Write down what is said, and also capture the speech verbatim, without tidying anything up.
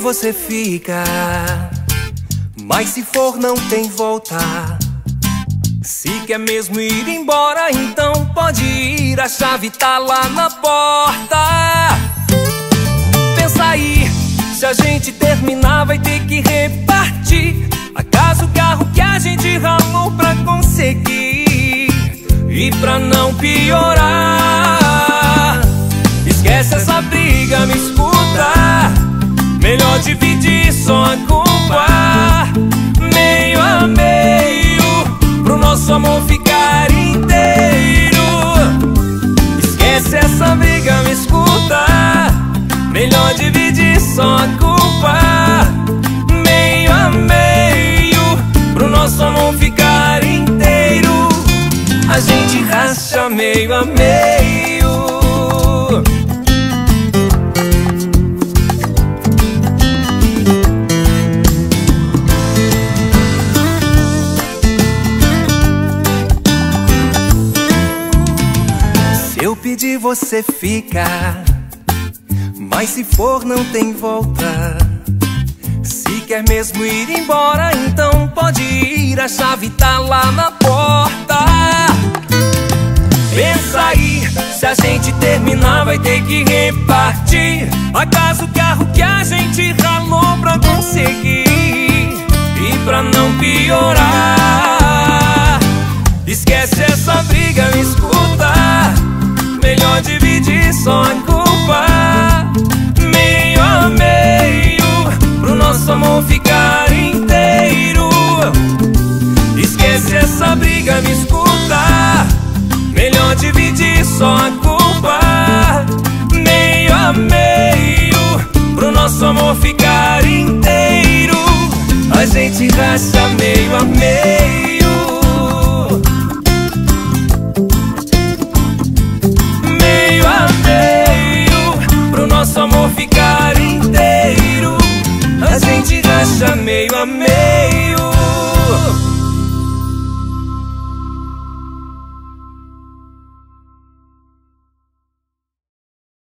você fica, mas se for não tem volta. Se quer mesmo ir embora, então pode ir, a chave tá lá na porta. Pensa aí, se a gente terminar vai ter que repartir a casa, o carro que a gente ralou pra conseguir. E pra não piorar, esquece essa briga, me escuta, melhor dividir só a culpa, meio a meio, pro nosso amor ficar inteiro. Esquece essa briga, me escuta, melhor dividir só a culpa, meio a meio, pro nosso amor ficar inteiro. A gente racha meio a meio. Se eu pedir você fica, mas se for não tem volta. Se quer mesmo ir embora, então pode ir, a chave tá lá na porta. Pensa aí, se a gente terminar vai ter que repartir a casa, o carro que a gente ralou pra conseguir. E pra não piorar, esquece essa briga, me escuta, melhor dividir só a culpa, meio a meio, pro nosso amor ficar inteiro. Esquece essa briga, me escuta, melhor dividir só a culpa, meio a meio, pro nosso amor ficar inteiro. A gente racha meio a meio, meio a meio, pro nosso amor ficar inteiro. A gente racha meio a meio.